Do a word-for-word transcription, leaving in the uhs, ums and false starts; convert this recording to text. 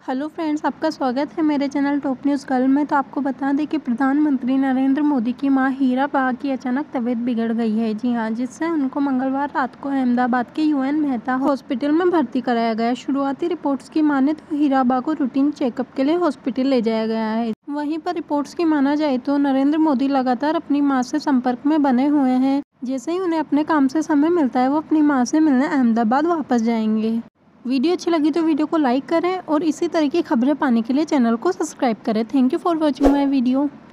Hello friends, आपका स्वागत है मेरे चैनल टॉप न्यूज़ गर्ल में। तो आपको बता दें कि प्रधानमंत्री नरेंद्र मोदी की मां हीरा बाग की अचानक तबीयत बिगड़ गई है। जी हां, जिससे उनको मंगलवार रात को अहमदाबाद के यूएन मेहता हॉस्पिटल में भर्ती कराया गया। शुरुआती रिपोर्ट्स की माने तो हीरा बाग को रूटीन चेकअप के लिए हॉस्पिटल ले जाया गया है। वहीं पर रिपोर्ट्स की माना जाए तो नरेंद्र मोदी लगातार अपनी माँ से संपर्क में बने हुए हैं। जैसे ही उन्हें अपने काम से समय मिलता है वो अपनी माँ से मिलने अहमदाबाद वापस जाएंगे। वीडियो अच्छी लगी तो वीडियो को लाइक करें और इसी तरह की खबरें पाने के लिए चैनल को सब्सक्राइब करें। Thank you for watching my video.